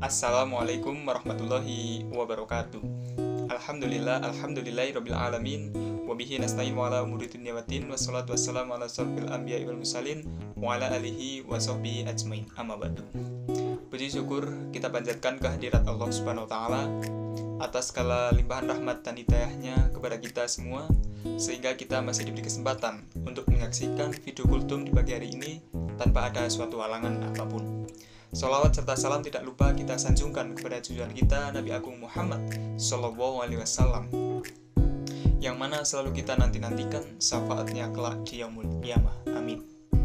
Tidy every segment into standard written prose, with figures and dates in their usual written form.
Assalamualaikum warahmatullahi wabarakatuh. Alhamdulillahirabbil alamin wa bihi nasta'in wa ala umuri dunya waddin wassalatu wassalamu ala asyrofil anbiya'i wal mursalin wa ala alihi wa sahbihi ajmain. Amma ba'du. Puji syukur kita panjatkan kehadirat Allah Subhanahu wa taala atas segala limpahan rahmat dan hidayahnya kepada kita semua, sehingga kita masih diberi kesempatan untuk menyaksikan video kultum di pagi hari ini tanpa ada suatu halangan apapun. Sholawat serta salam tidak lupa kita sanjungkan kepada junjungan kita Nabi Agung Muhammad Sallallahu Alaihi Wasallam, yang mana selalu kita nanti-nantikan syafaatnya kelak di yaumul qiyamah. Amin.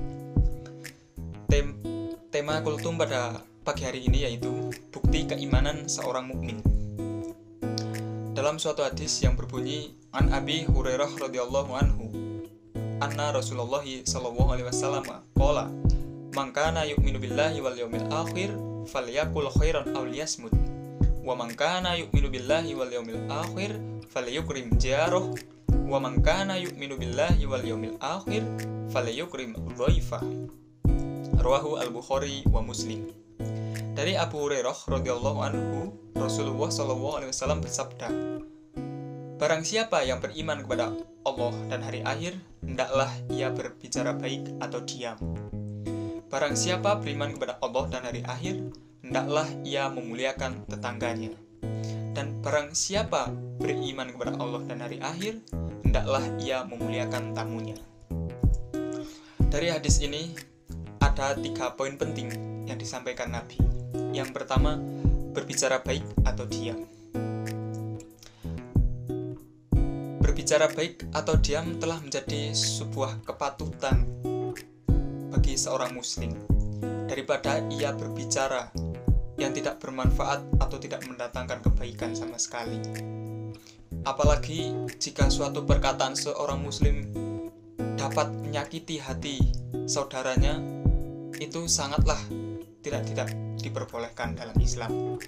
Tema kultum pada pagi hari ini yaitu bukti keimanan seorang mukmin. Dalam suatu hadis yang berbunyi, An Abi Hurairah radhiyallahu anhu, anna Rasulullah sallallahu alaihi wasallam qala, man kana yu'minu billahi wal yawmil akhir falyakul khairan aw liyasmut, wa man kana yu'minu billahi wal yawmil akhir falyukrim jarah, wa man kana yu'minu billahi wal yawmil akhir falyukrim dhaifah. Rawahu al-Bukhari wa Muslim. Dari Abu Hurairah radhiyallahu anhu, Rasulullah sallallahu alaihi wasallam bersabda, barang siapa yang beriman kepada Allah dan hari akhir, hendaklah ia berbicara baik atau diam. Barang siapa beriman kepada Allah dan hari akhir, hendaklah ia memuliakan tetangganya. Dan barang siapa beriman kepada Allah dan hari akhir, hendaklah ia memuliakan tamunya. Dari hadis ini ada 3 poin penting yang disampaikan Nabi. Yang pertama, berbicara baik atau diam. Berbicara baik atau diam telah menjadi sebuah kepatutan bagi seorang muslim, daripada ia berbicara yang tidak bermanfaat atau tidak mendatangkan kebaikan sama sekali. Apalagi jika suatu perkataan seorang muslim dapat menyakiti hati saudaranya, itu sangatlah tidak diperbolehkan dalam Islam.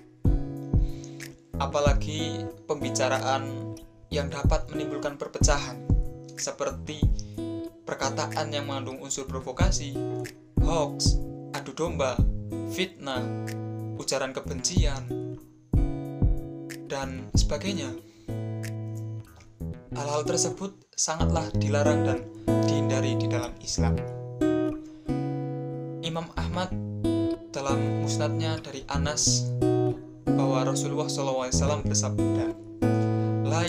Apalagi pembicaraan yang dapat menimbulkan perpecahan, seperti perkataan yang mengandung unsur provokasi, hoax, adu domba, fitnah, ujaran kebencian, dan sebagainya. Hal-hal tersebut sangatlah dilarang dan dihindari di dalam Islam. Imam Ahmad dalam musnadnya dari Anas bahwa Rasulullah SAW bersabda, La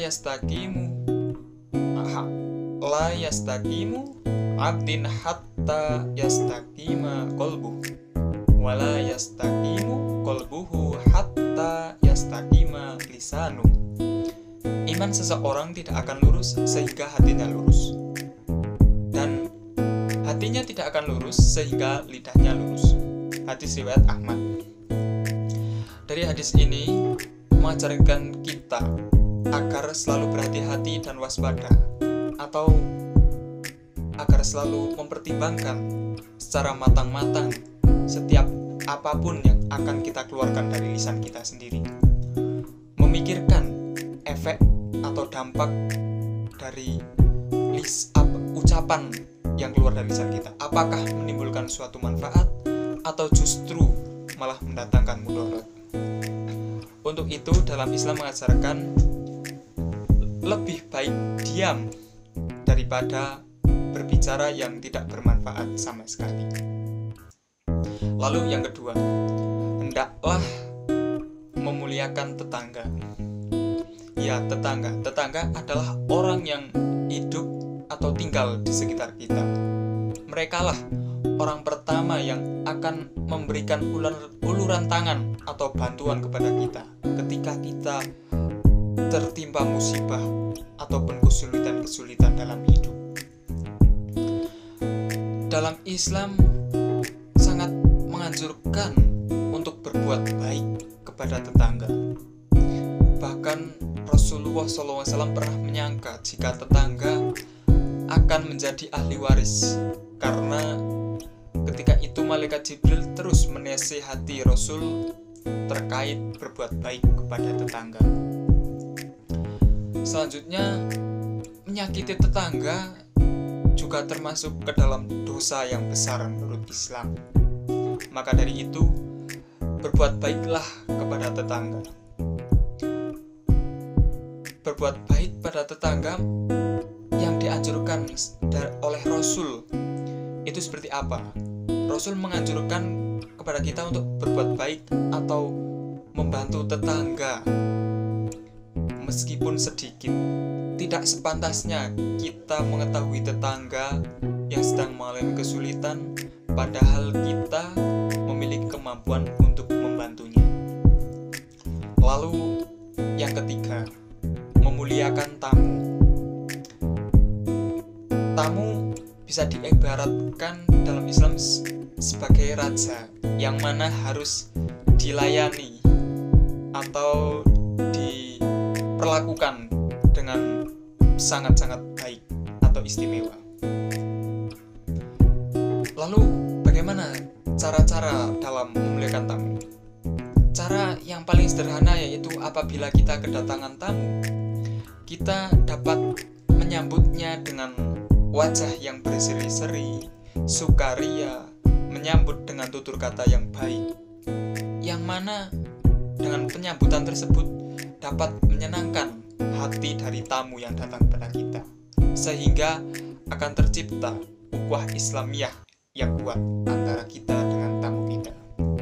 yastaqimu abdin hatta yastaqima qalbuh, wa la yastaqimu qalbuhu hatta yastaqima lisanu. Iman seseorang tidak akan lurus sehingga hatinya lurus, dan hatinya tidak akan lurus sehingga lidahnya lurus. Hadis riwayat Ahmad. Dari hadis ini mengajarkan kita agar selalu berhati-hati dan waspada, atau agar selalu mempertimbangkan secara matang-matang setiap apapun yang akan kita keluarkan dari lisan kita sendiri. Memikirkan efek atau dampak dari ucapan yang keluar dari lisan kita. Apakah menimbulkan suatu manfaat atau justru malah mendatangkan mudarat. Untuk itu dalam Islam mengajarkan lebih baik diam daripada berbicara yang tidak bermanfaat sama sekali. Lalu yang kedua, hendaklah memuliakan tetangga. Ya, tetangga adalah orang yang hidup atau tinggal di sekitar kita. Merekalah orang pertama yang akan memberikan uluran tangan atau bantuan kepada kita ketika kita tertimpa musibah ataupun kesulitan dalam hidup. Dalam Islam sangat menganjurkan untuk berbuat baik kepada tetangga. Bahkan Rasulullah SAW pernah menyangka jika tetangga akan menjadi ahli waris, karena ketika itu malaikat Jibril terus menasihati Rasul terkait berbuat baik kepada tetangga. Selanjutnya, menyakiti tetangga juga termasuk ke dalam dosa yang besar menurut Islam. Maka dari itu, berbuat baiklah kepada tetangga. Berbuat baik pada tetangga yang dianjurkan oleh Rasul itu seperti apa? Rasul menganjurkan kepada kita untuk berbuat baik atau membantu tetangga meskipun sedikit. Tidak sepantasnya kita mengetahui tetangga yang sedang mengalami kesulitan, padahal kita memiliki kemampuan untuk membantunya. Lalu yang ketiga, memuliakan tamu. Tamu bisa diibaratkan dalam Islam sebagai raja yang mana harus dilayani atau diperlakukan dengan sangat-sangat baik atau istimewa. Lalu bagaimana cara-cara dalam memuliakan tamu? Cara yang paling sederhana yaitu apabila kita kedatangan tamu, kita dapat menyambutnya dengan wajah yang berseri-seri, sukaria, menyambut dengan tutur kata yang baik, yang mana dengan penyambutan tersebut dapat menyenangkan hati dari tamu yang datang kepada kita, sehingga akan tercipta ukhuwah Islamiyah yang kuat antara kita dengan tamu kita.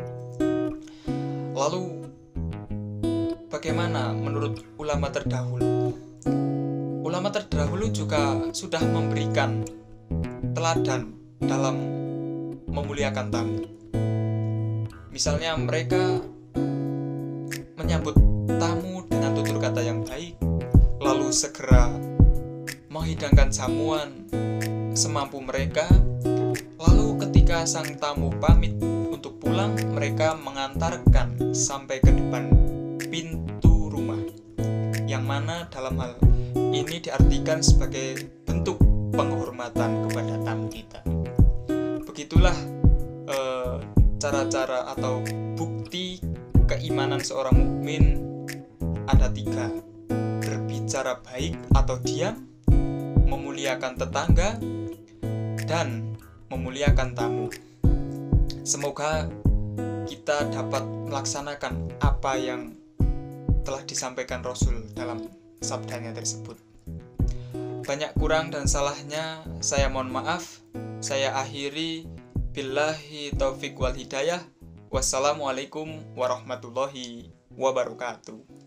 Lalu bagaimana menurut ulama terdahulu? Ulama terdahulu juga sudah memberikan teladan dalam memuliakan tamu. Misalnya mereka menyambut tamu dengan tutur kata yang baik, lalu segera menghidangkan jamuan semampu mereka. Lalu ketika sang tamu pamit untuk pulang, mereka mengantarkan sampai ke depan pintu rumah, yang mana dalam hal ini diartikan sebagai bentuk penghormatan kepada tamu kita. Begitulah cara-cara atau bukti keimanan seorang mukmin. Ada 3: berbicara baik atau diam, memuliakan tetangga, dan memuliakan tamu. Semoga kita dapat melaksanakan apa yang telah disampaikan Rasul dalam sabdanya tersebut. Banyak kurang dan salahnya, saya mohon maaf. Saya akhiri, billahi taufik wal hidayah. Wassalamualaikum warahmatullahi wabarakatuh.